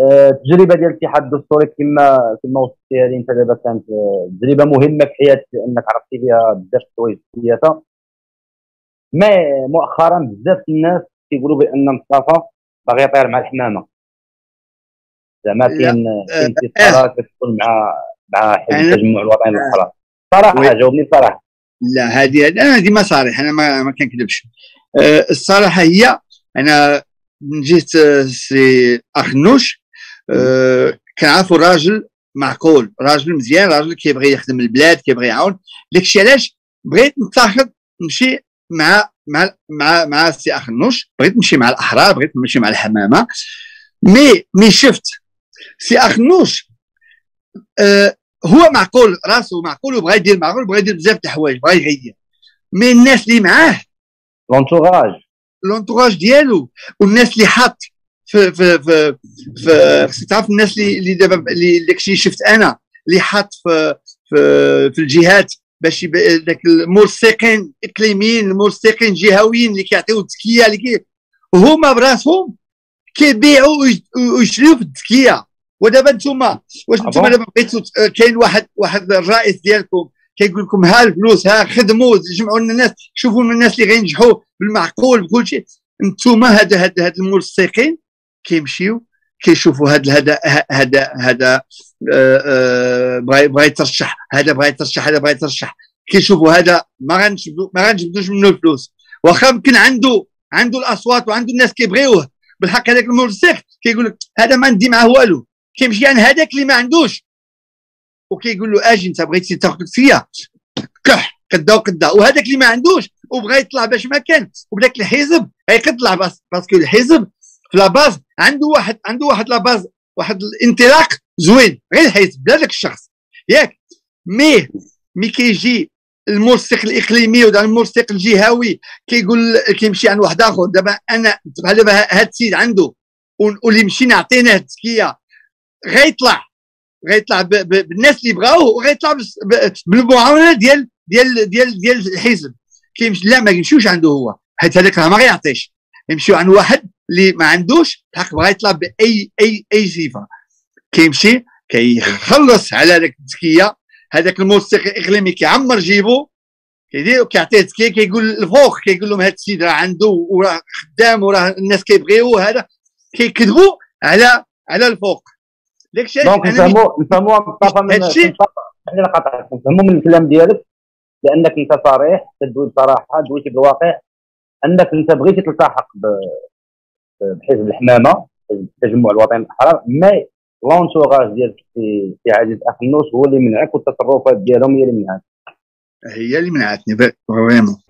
التجربه ديال الاتحاد الدستوري كما وصفتيها لي انت دابا كانت تجربه مهمه في حياتك لانك عرفتي فيها بزاف د الحوايج في السياسه. ما مؤخرا بزاف الناس كيقولوا بان مصطفى باغي يطير مع الحمامه، زعما لا. كاين استثارات كتكون مع حزب انا التجمع الوطني الاحرار. صراحه وي. جاوبني بصراحه. لا، هذه انا ديما صريح، انا ما كنكذبش. الصراحه هي انا من جهه سي اخنوش. كنعرفوا راجل معقول، راجل مزيان، راجل كيبغي يخدم البلاد، كيبغي يعاون. داكشي علاش بغيت نتاخذ نمشي مع سي اخنوش، بغيت نمشي مع الاحرار، بغيت نمشي مع الحمامه. مي شفت سي اخنوش هو معقول، راسو معقول، وبغى يدير معقول، بغى يدير بزاف د الحوايج، بغى يغير. مي الناس اللي معاه، لونتوراج ديالو، والناس اللي حاط خصك تعرف الناس اللي دابا اللي داكشي شفت انا اللي حاط في الجهات باش داك الملصقين اقليميين، الملصقين جهويين اللي كيعطيو التزكيه، اللي هما براسهم كيبيعوا ويشريوا في التزكيه. ودابا نتوما واش نتوما دابا بغيتوا كاين واحد الرئيس ديالكم كيقول لكم ها الفلوس، ها خدموا، جمعوا لنا الناس، شوفوا لنا الناس اللي غينجحوا بالمعقول بكل شيء. نتوما هاد الملصقين كيمشيو كيشوفوا هذا بغا يترشح، هذا بغا يترشح، هذا بغا يترشح، كيشوفوا هذا ما غنجبدوش منه الفلوس، واخا يمكن عنده الاصوات وعنده الناس كيبغيوه بالحق. هذاك الملصق كيقول لك هذا ما ندي معاه والو، كيمشي عن هذاك اللي ما عندوش وكيقول له اجي انت بغيتي تاخذ فيا كح قدا، وهذاك اللي ما عندوش وبغى يطلع باش ما كان، وبداك الحزب غيطلع باسكو الحزب في لاباز عنده واحد لاباز، واحد الانطلاق زوين، غير الحزب بلا داك الشخص ياك. مي كيجي الملصق الاقليمي ولا الملصق الجهوي كيقول كيمشي عند واحد اخر. دابا انا بحال دابا هذا السيد عنده واللي مشينا عطيناه التزكيه، غيطلع بالناس اللي بغاوه، وغيطلع بالمعاونه ديال الحزب. كيمشي لا ما يمشيوش عنده هو، حيت هذاك راه ما غيعطيش، يمشيو عند واحد اللي ما عندوش الحق، بغا يطلع باي صفه، كيمشي كيخلص على داك التزكيه. هذاك الملصق الاقليمي كيعمر جيبو، كيدير كيعطيه تزكيه، كيقول الفوق، كيقول لهم هذا السيد راه عنده وراه خدام وراه الناس كيبغيوه، هذا كيكذبوا على الفوق. داكشي دونك نفهموا مصطفى من نفهموا من الكلام ديالك، لانك انت صريح، تدوي بصراحه، دويتي بالواقع، انك انت بغيتي تلتحق بحزب الحمامه، حزب التجمع الوطني الاحرار، مي لونتوراج ديالك في عزيز اخنوش هو اللي منعك، والتصرفات ديالهم هي اللي منعك. هي اللي منعتني فريمون.